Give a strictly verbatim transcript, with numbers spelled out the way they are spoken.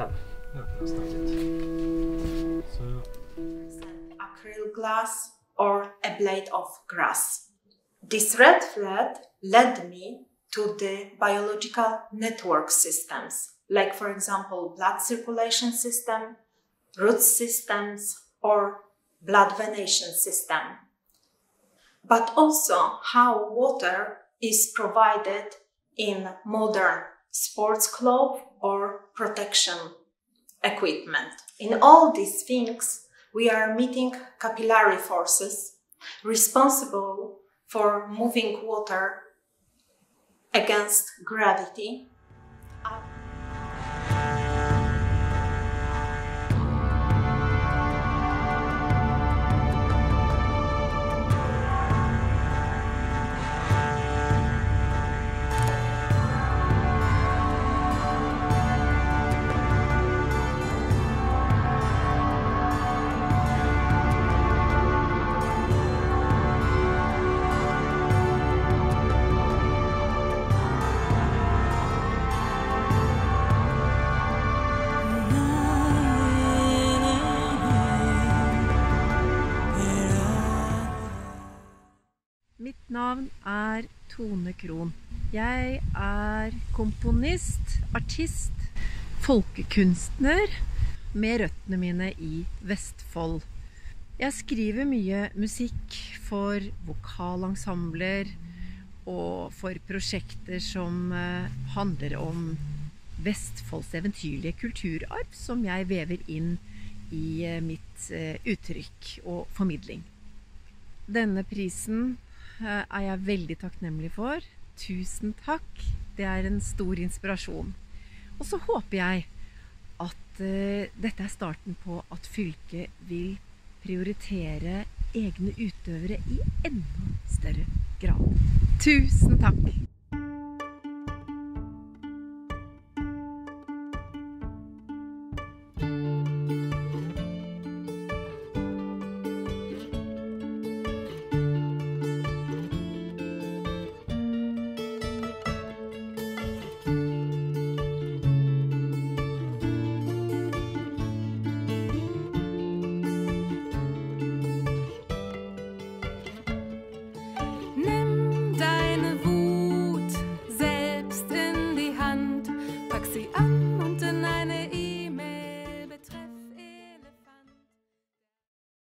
Her. Ja, kan jeg snakke litt. Så... Acrylic glass or a blade of grass. This red thread led me to the biological network systems, like for example blood circulation system, root systems, or blood venation system. But also how water is provided in modern sports clothes or protection equipment. In all these things, we are meeting capillary forces responsible for moving water against gravity. Mitt navn er Tone Krohn. Jeg er komponist, artist, folkekunstner med røttene mine i Vestfold. Jeg skriver mye musikk for vokalensembler og for prosjekter som handler om Vestfolds eventyrlige kulturarv som jeg vever inn i mitt uttrykk og formidling. Denne prisen er jeg veldig takknemlig for. Tusen takk. Det er en stor inspirasjon. Og så håper jeg at uh, dette er starten på at fylket vil prioritere egne utøvere i enda større grad. Tusen takk! Pack sie an.